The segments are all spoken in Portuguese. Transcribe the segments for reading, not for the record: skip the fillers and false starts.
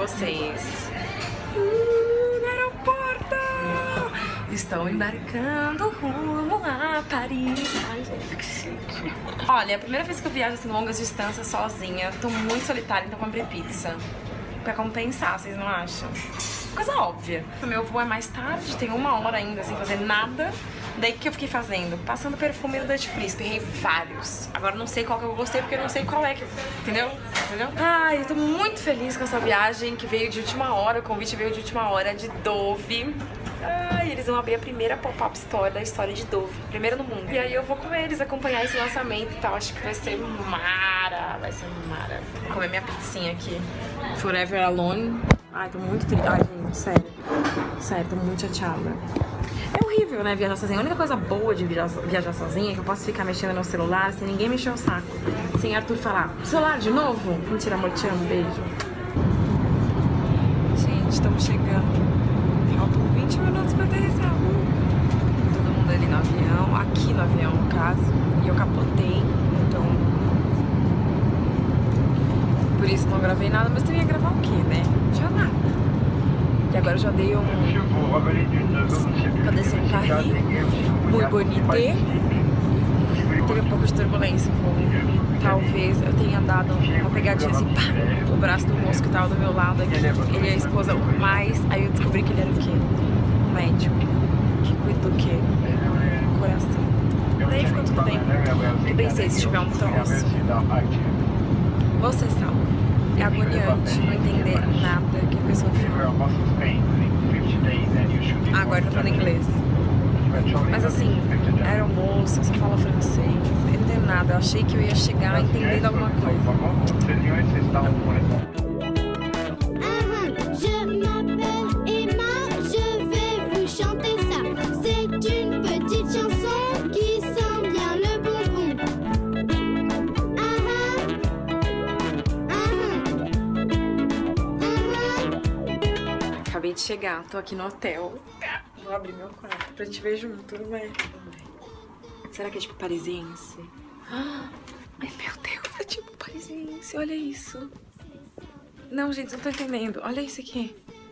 vocês. No aeroporto! Estão embarcando rumo a Paris. Ai, gente, que chique. Olha, é a primeira vez que eu viajo assim longas distâncias sozinha. Tô muito solitária, então comprei pizza. Pra compensar, vocês não acham? Coisa óbvia. O meu voo é mais tarde, tem 1 hora ainda sem fazer nada. Daí o que eu fiquei fazendo? Passando perfume no Dutch Freeze, perrei vários. Agora não sei qual que eu gostei porque eu não sei qual é que... Entendeu? Ai, eu tô muito feliz com essa viagem que veio de última hora. O convite veio de última hora de Dove. Ai, eles vão abrir a primeira pop-up store da história de Dove. Primeira no mundo. E aí eu vou com eles acompanhar esse lançamento e tal. Acho que vai ser mara. Vai ser mara. Vou comer minha pizzinha aqui. Forever Alone. Ai, tô muito triste. Ai, gente, sério. Sério, tô muito chateada. É horrível, né, viajar sozinha. A única coisa boa de viajar sozinha é que eu posso ficar mexendo no celular sem ninguém mexer o saco. Sem Arthur falar, celular de novo? Mentira, amor, te amo, beijo. Gente, estamos chegando. Faltam 20 minutos pra aterrissar. Todo mundo ali no avião, aqui no avião, no caso. E eu capotei, então... Por isso não gravei nada, mas eu ia gravar o quê, né? Já nada. E agora eu já dei pra descer um carrinho muito bonito. Teve um pouco de turbulência, talvez eu tenha dado uma pegadinha assim, pá, o braço do moço que tava do meu lado aqui. Ele é a esposa mais, aí eu descobri que ele era o quê? Um médico que cuida do quê? Do coração. Daí ficou tudo bem. Eu pensei, se tiver um troço, você sabe. É agoniante não entender nada que a pessoa fala. Ah, agora tá falando inglês. Mas assim, aeromoça, só fala francês. Eu não entendo nada. Eu achei que eu ia chegar entendendo alguma coisa. Acabei de chegar, tô aqui no hotel. Vou abrir meu quarto pra gente ver junto, não é? Será que é tipo parisiense? Ai, meu Deus, é tipo parisiense, olha isso. Não, gente, não tô entendendo. Olha isso aqui.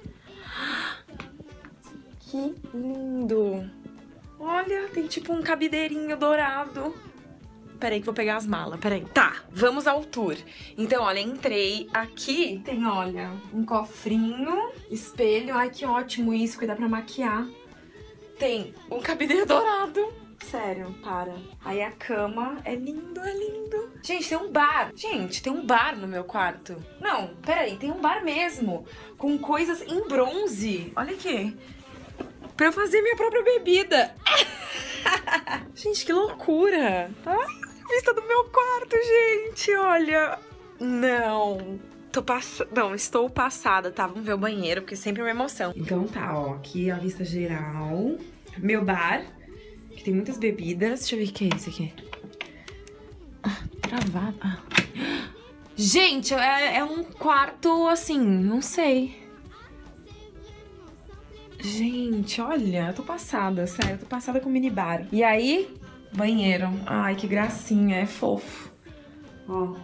Que lindo. Olha, tem tipo um cabideirinho dourado. Peraí que vou pegar as malas, peraí. Tá, vamos ao tour. Então, olha, entrei aqui. Tem, olha, um cofrinho, espelho. Ai, que ótimo isso, que dá pra maquiar. Tem um cabideiro dourado. Sério, para. Aí a cama é lindo, é lindo. Gente, tem um bar. Gente, tem um bar no meu quarto. Não, peraí, tem um bar mesmo. Com coisas em bronze. Olha aqui. Pra eu fazer minha própria bebida. Gente, que loucura. Ai, vista do meu quarto, gente, olha. Não. Não, estou passada, tá? Vamos ver o banheiro, porque sempre é uma emoção. Então tá, ó, aqui a vista geral. Meu bar, que tem muitas bebidas. Deixa eu ver o que é isso aqui. Ah, travado. Ah. Gente, é um quarto assim, não sei. Gente, olha, eu tô passada, sério, eu tô passada com minibar. E aí, banheiro. Ai, que gracinha, é fofo. Ó.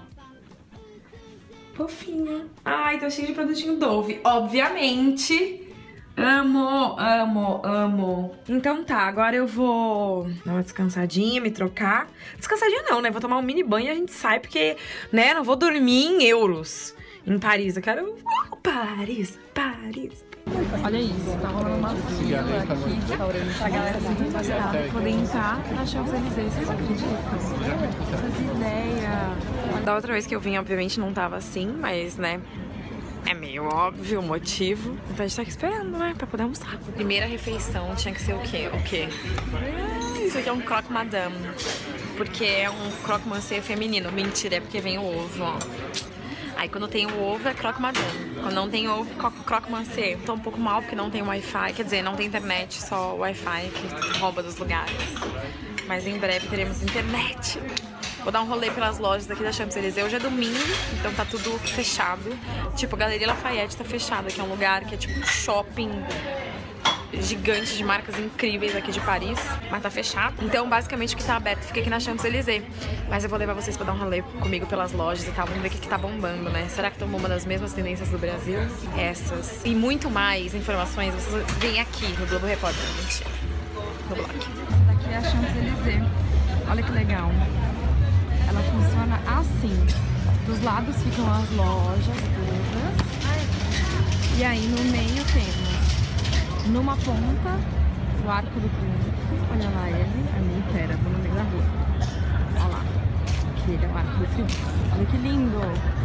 Fofinho. Ai, tá cheio de produtinho Dove. Obviamente. Amo, amo, amo. Então tá, agora eu vou dar uma descansadinha, me trocar. Descansadinha não, né? Vou tomar um mini banho e a gente sai, porque, né, não vou dormir em euros em Paris. Eu quero... Paris, Paris. Olha isso, tá rolando uma fila aqui pra galera se afastar, poder entrar na Champs-Élysées. Vocês acreditam? Faz ideia. Da outra vez que eu vim, obviamente, não tava assim, mas, né, é meio óbvio o motivo. Então a gente tá aqui esperando, né, pra poder almoçar. Primeira refeição tinha que ser o quê? O quê? Isso aqui é um croque madame, porque é um croque monsieur feminino. Mentira, é porque vem o ovo, ó. Aí quando tem o ovo é croque madame. Quando não tem ovo, croque monsieur. Tô um pouco mal porque não tem Wi-Fi. Quer dizer, não tem internet, só Wi-Fi que rouba dos lugares. Mas em breve teremos internet. Vou dar um rolê pelas lojas daqui da Champs-Élysées. Hoje é domingo, então tá tudo fechado. Tipo, a Galeria Lafayette tá fechada, que é um lugar que é tipo um shopping gigante de marcas incríveis aqui de Paris, mas tá fechado. Então, basicamente, o que tá aberto fica aqui na Champs-Élysées. Mas eu vou levar vocês pra dar um rolê comigo pelas lojas e tal. Vamos ver o que tá bombando, né? Será que estão bombando as mesmas tendências do Brasil? Essas. E muito mais informações, vocês veem aqui no Globo Repórter. Mentira. No blog. Essa daqui é a Champs-Élysées. Olha que legal. Ela funciona assim. Dos lados ficam as lojas todas. E aí no meio temos, numa ponta, o Arco do Triunfo. Olha lá ele. Ali, pera, vou no meio da rua. Olha lá. Aquele é o Arco do Triunfo. Olha que lindo.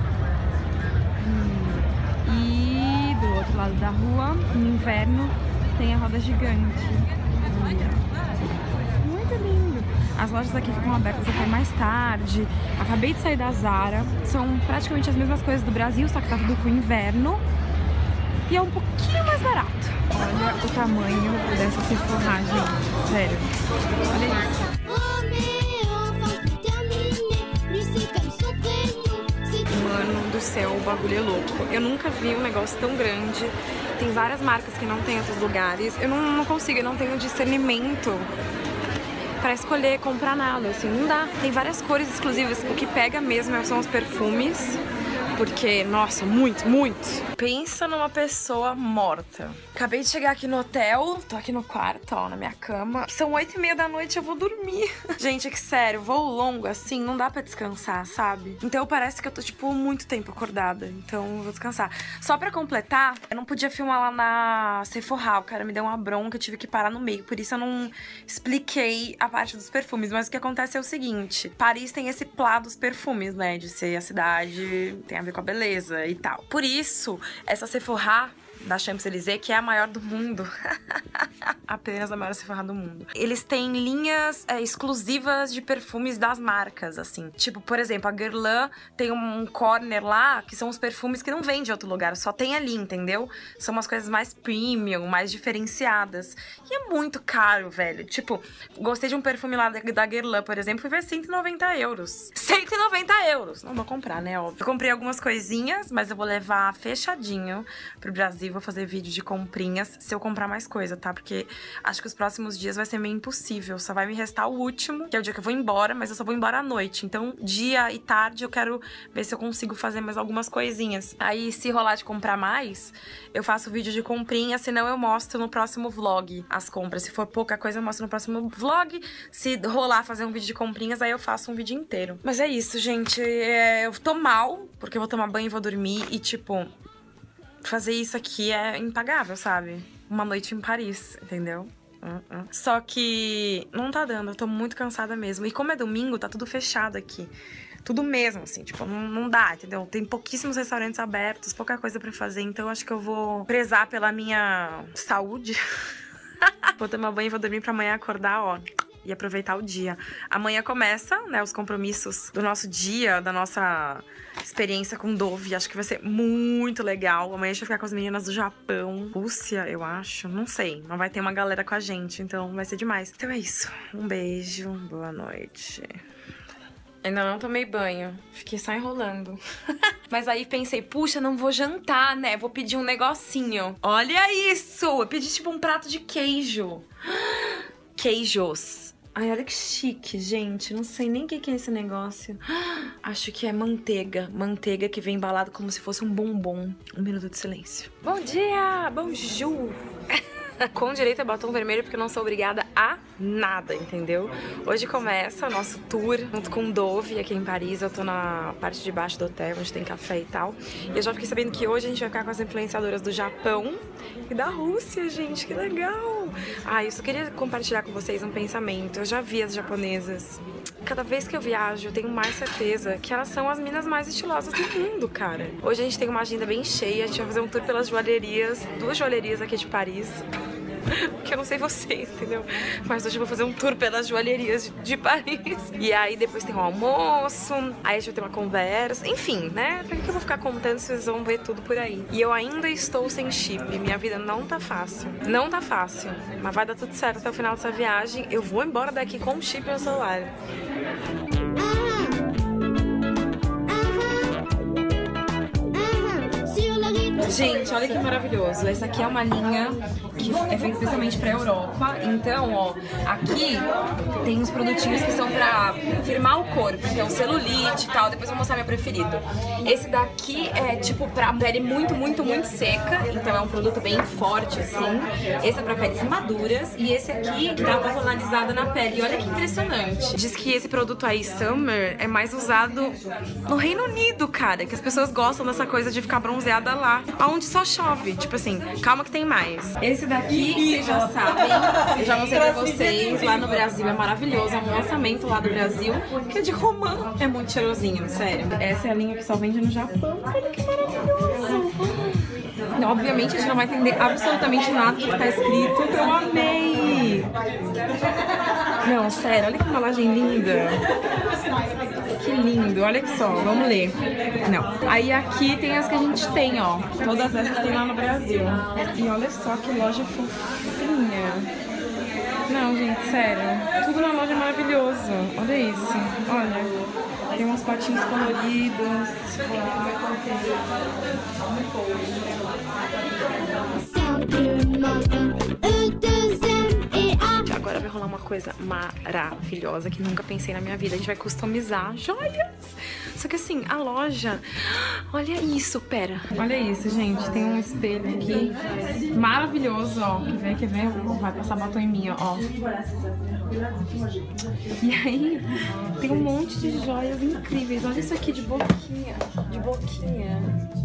E do outro lado da rua, no inverno, tem a roda gigante. Olha. Muito lindo. As lojas aqui ficam abertas até mais tarde. Acabei de sair da Zara. São praticamente as mesmas coisas do Brasil, só que tá tudo pro inverno. E é um pouquinho mais barato. Olha o tamanho dessa forragem. Sério. Olha isso. Mano do céu, o bagulho é louco. Eu nunca vi um negócio tão grande. Tem várias marcas que não tem em outros lugares. Eu não consigo, eu não tenho discernimento pra escolher comprar nada, assim, não dá. Tem várias cores exclusivas. O que pega mesmo são os perfumes. Porque, nossa, muito, muito. Pensa numa pessoa morta. Acabei de chegar aqui no hotel, tô aqui no quarto, ó, na minha cama. São 8h30 da noite, eu vou dormir. Gente, é que sério, voo longo assim, não dá pra descansar, sabe? Então parece que eu tô, tipo, muito tempo acordada. Então eu vou descansar. Só pra completar, eu não podia filmar lá na Sephora. O cara me deu uma bronca, eu tive que parar no meio. Por isso eu não expliquei a parte dos perfumes. Mas o que acontece é o seguinte. Paris tem esse plá dos perfumes, né? De ser a cidade, tem a ver com a beleza e tal. Por isso, essa Sephora da Champs-Élysées, que é a maior do mundo. Apenas a maior Sephora do mundo. Eles têm linhas exclusivas de perfumes das marcas, assim. Tipo, por exemplo, a Guerlain tem um corner lá, que são os perfumes que não vende de outro lugar, só tem ali, entendeu? São umas coisas mais premium, mais diferenciadas. E é muito caro, velho. Tipo, gostei de um perfume lá da Guerlain, por exemplo, fui ver 190 euros. 190 euros! Não vou comprar, né, óbvio. Eu comprei algumas coisinhas, mas eu vou levar fechadinho pro Brasil. Vou fazer vídeo de comprinhas se eu comprar mais coisa, tá? Porque acho que os próximos dias vai ser meio impossível. Só vai me restar o último, que é o dia que eu vou embora, mas eu só vou embora à noite. Então, dia e tarde eu quero ver se eu consigo fazer mais algumas coisinhas. Aí, se rolar de comprar mais, eu faço vídeo de comprinhas, senão eu mostro no próximo vlog as compras. Se for pouca coisa, eu mostro no próximo vlog. Se rolar fazer um vídeo de comprinhas, aí eu faço um vídeo inteiro. Mas é isso, gente. Eu tô mal, porque eu vou tomar banho e vou dormir e, tipo, fazer isso aqui é impagável, sabe? Uma noite em Paris, entendeu? Só que não tá dando, eu tô muito cansada mesmo. E como é domingo, tá tudo fechado aqui. Tudo mesmo, assim, tipo, não dá, entendeu? Tem pouquíssimos restaurantes abertos, pouca coisa pra fazer. Então eu acho que eu vou prezar pela minha saúde. Vou tomar banho e vou dormir pra amanhã acordar, ó, e aproveitar o dia. Amanhã começa, né, os compromissos do nosso dia, da nossa experiência com Dove. Acho que vai ser muito legal. Amanhã a gente vai ficar com as meninas do Japão. Rússia, eu acho. Não sei. Não vai ter uma galera com a gente, então vai ser demais. Então é isso. Um beijo. Boa noite. Ainda não tomei banho. Fiquei só enrolando. Mas aí pensei, puxa, não vou jantar, né? Vou pedir um negocinho. Olha isso! Eu pedi tipo um prato de queijo. Queijos. Ai, olha que chique, gente. Não sei nem o que é esse negócio. Acho que é manteiga. Manteiga que vem embalado como se fosse um bombom. Um minuto de silêncio. Bom dia! Bonjour! Com direito a batom vermelho, porque eu não sou obrigada a nada, entendeu? Hoje começa o nosso tour junto com Dove aqui em Paris. Eu tô na parte de baixo do hotel, onde tem café e tal. E eu já fiquei sabendo que hoje a gente vai ficar com as influenciadoras do Japão e da Rússia, gente, que legal! Ah, eu só queria compartilhar com vocês um pensamento. Eu já vi as japonesas. Cada vez que eu viajo, eu tenho mais certeza que elas são as minas mais estilosas do mundo, cara. Hoje a gente tem uma agenda bem cheia, a gente vai fazer um tour pelas joalherias, 2 joalherias aqui de Paris. Que eu não sei vocês, entendeu? Mas hoje eu vou fazer um tour pelas joalherias de Paris. E aí depois tem um almoço, aí a gente vai ter uma conversa. Enfim, né? Pra que eu vou ficar contando se vocês vão ver tudo por aí? E eu ainda estou sem chip. Minha vida não tá fácil. Não tá fácil. Mas vai dar tudo certo até o final dessa viagem. Eu vou embora daqui com um chip no celular. Gente, olha que maravilhoso. Essa aqui é uma linha que é feita especialmente pra Europa. Então, ó, aqui tem uns produtinhos que são pra firmar o corpo. Então, celulite e tal. Depois eu vou mostrar meu preferido. Esse daqui é tipo pra pele muito seca. Então é um produto bem forte, assim. Esse é pra peles maduras. E esse aqui dá uma tonalizada na pele. E olha que impressionante. Diz que esse produto aí, Summer, é mais usado no Reino Unido, cara. Que as pessoas gostam dessa coisa de ficar bronzeada lá, onde só chove. Tipo assim, calma que tem mais. Esse daqui, vocês já sabem, eu já mostrei pra vocês. Lá no Brasil é maravilhoso. É um lançamento lá do Brasil, que é de romã. É muito cheirosinho, sério. Essa é a linha que só vende no Japão. Olha que maravilhoso. Obviamente a gente não vai entender absolutamente nada do que tá escrito. Eu amei! Não, sério, olha que embalagem linda. Que lindo, olha que só, vamos ler. Não. Aí aqui tem as que a gente tem, ó. Todas essas tem lá no Brasil. E olha só que loja fofinha. Não, gente, sério. Tudo na loja é maravilhoso. Olha isso, olha. Tem uns potinhos coloridos. Agora vai rolar uma coisa maravilhosa que nunca pensei na minha vida. A gente vai customizar joias. Só que assim, a loja... Olha isso, pera. Olha isso, gente. Tem um espelho aqui maravilhoso, ó. Quer ver? Vai passar batom em mim, ó. E aí, tem um monte de joias incríveis. Olha isso aqui de boquinha. De boquinha.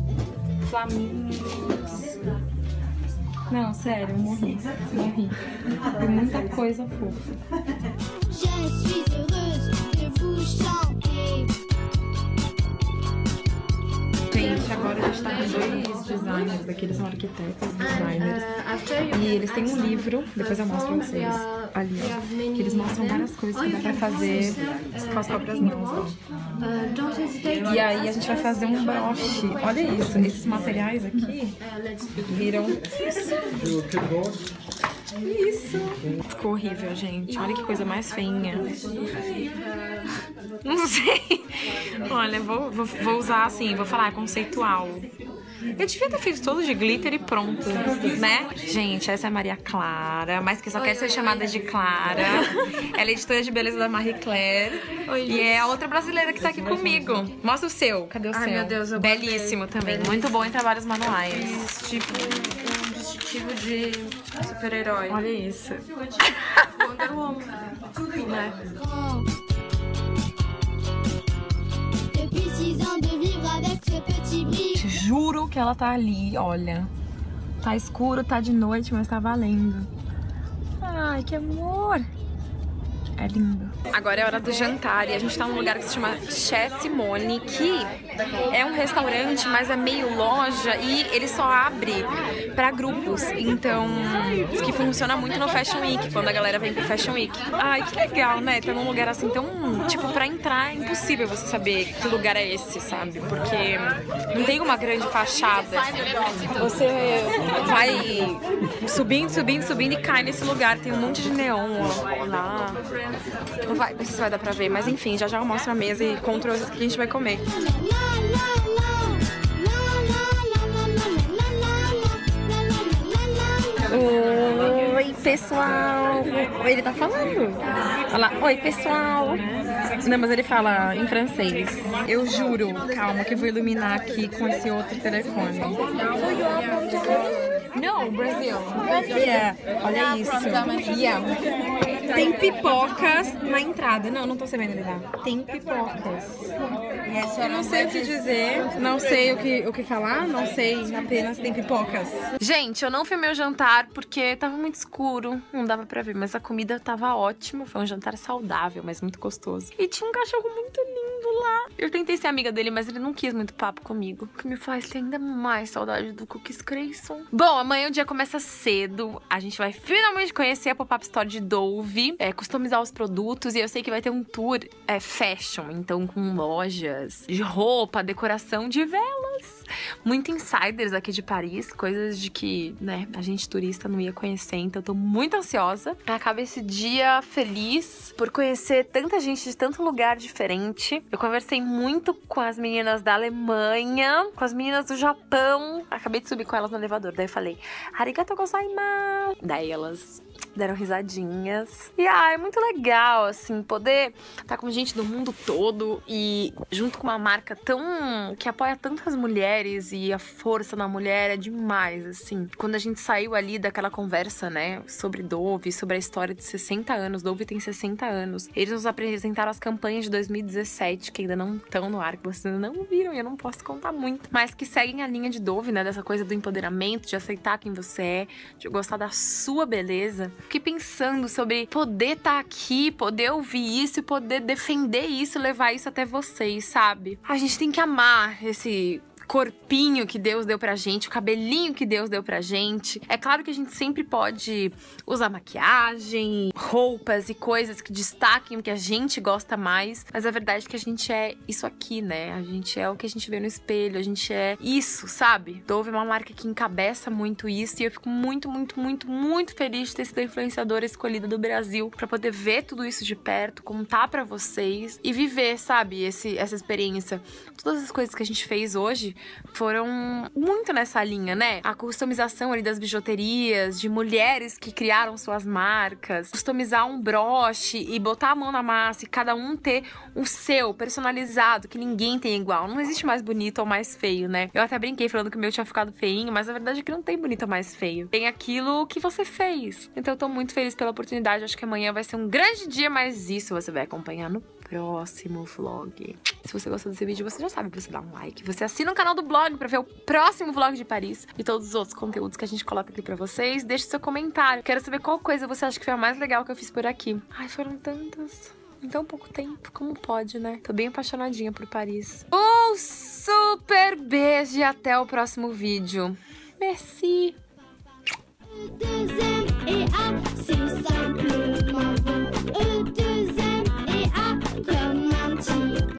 Flamingos. Não, sério, eu morri. Tem muita coisa fofa. Gente, agora a gente tá com dois designers aqui, eles são arquitetos, designers. E eles têm um livro, depois eu mostro pra vocês ali, ó. Que eles mostram várias coisas que dá pra fazer com as próprias mãos, ó. E aí a gente vai fazer um broche. Olha isso, esses materiais aqui viram isso. Ficou horrível, gente. Olha que coisa mais feinha. Não sei. Olha, vou usar assim, vou falar conceitual. Eu devia ter feito todo de glitter e pronto, né? Gente, essa é a Maria Clara, mas que só quer ser chamada de Clara. Ela é editora de beleza da Marie Claire. Oi, e é a outra brasileira que tá aqui comigo. Mostra o seu. Cadê o seu? Ai, meu Deus, eu belíssimo também. Muito bom em trabalhos manuais. Tipo um distintivo de super-herói. Olha isso. Wonder Woman, né? Juro que ela tá ali, olha. Tá escuro, tá de noite, mas tá valendo. Ai, que amor. É lindo. Agora é hora do jantar e a gente tá num lugar que se chama Chez Simone, que é um restaurante, mas é meio loja e ele só abre pra grupos. Então, diz que funciona muito no Fashion Week, quando a galera vem pro Fashion Week. Ai, que legal, né? Tá num lugar assim tão... Tipo, pra entrar é impossível você saber que lugar é esse, sabe? Porque não tem uma grande fachada. Você vai subindo e cai nesse lugar. Tem um monte de neon, ó, lá. Não sei se vai dar pra ver, mas enfim, já eu mostro a mesa e conto o que a gente vai comer. Oi, pessoal! Ele tá falando. Olha lá, oi, pessoal! Não, mas ele fala em francês. Eu juro, calma, que eu vou iluminar aqui com esse outro telefone. Não, Brasil. Yeah. Olha isso. Yeah. Tem pipocas na entrada. Não tô sabendo lidar. Tem pipocas. Eu não sei o que dizer, não sei o que falar, não sei, apenas tem pipocas. Gente, eu não filmei o jantar porque tava muito escuro, não dava pra ver, mas a comida tava ótima. Foi um jantar saudável, mas muito gostoso. E tinha um cachorro muito lindo lá. Eu tentei ser amiga dele, mas ele não quis muito papo comigo, o que me faz ter ainda mais saudade do Cookies Cresson. Bom, amanhã o dia começa cedo. A gente vai finalmente conhecer a pop-up store de Dove, customizar os produtos. E eu sei que vai ter um tour fashion, então com lojas de roupa, decoração de velas. Muito insiders aqui de Paris, coisas de que, né, a gente turista não ia conhecer. Então eu tô muito ansiosa. Acaba esse dia feliz por conhecer tanta gente de tanto lugar diferente. Eu conversei muito com as meninas da Alemanha, com as meninas do Japão. Acabei de subir com elas no elevador, daí eu falei arigatou gozaimasu. Daí elas deram risadinhas. E é muito legal, assim, poder estar com gente do mundo todo e junto com uma marca que apoia tantas mulheres, e a força da mulher é demais, assim. Quando a gente saiu ali daquela conversa, né, sobre Dove, sobre a história de 60 anos, Dove tem 60 anos. Eles nos apresentaram as campanhas de 2017, que ainda não estão no ar, que vocês ainda não viram, e eu não posso contar muito, mas que seguem a linha de Dove, né, dessa coisa do empoderamento, de aceitar quem você é, de gostar da sua beleza. Fiquei pensando sobre poder estar aqui, poder ouvir isso e poder defender isso, levar isso até vocês, sabe? A gente tem que amar esse corpinho que Deus deu pra gente, o cabelinho que Deus deu pra gente. É claro que a gente sempre pode usar maquiagem, roupas e coisas que destaquem o que a gente gosta mais, mas a verdade é que a gente é isso aqui, né? A gente é o que a gente vê no espelho, a gente é isso, sabe? Dove é uma marca que encabeça muito isso, e eu fico muito, muito, muito, muito feliz de ter sido a influenciadora escolhida do Brasil pra poder ver tudo isso de perto, contar pra vocês e viver, sabe? Essa experiência. Todas as coisas que a gente fez hoje foram muito nessa linha, né? A customização ali das bijuterias, de mulheres que criaram suas marcas, customizar um broche e botar a mão na massa e cada um ter o seu personalizado, que ninguém tem igual. Não existe mais bonito ou mais feio, né? Eu até brinquei falando que o meu tinha ficado feinho, mas a verdade é que não tem bonito ou mais feio. Tem aquilo que você fez. Então eu tô muito feliz pela oportunidade. Acho que amanhã vai ser um grande dia, mas isso você vai acompanhar no próximo vlog. Se você gostou desse vídeo, você já sabe, você dá um like, você assina o canal do blog pra ver o próximo vlog de Paris e todos os outros conteúdos que a gente coloca aqui pra vocês. Deixe seu comentário. Quero saber qual coisa você acha que foi a mais legal que eu fiz por aqui. Ai, foram tantas. Em tão pouco tempo, como pode, né? Tô bem apaixonadinha por Paris. Um super beijo e até o próximo vídeo. Merci!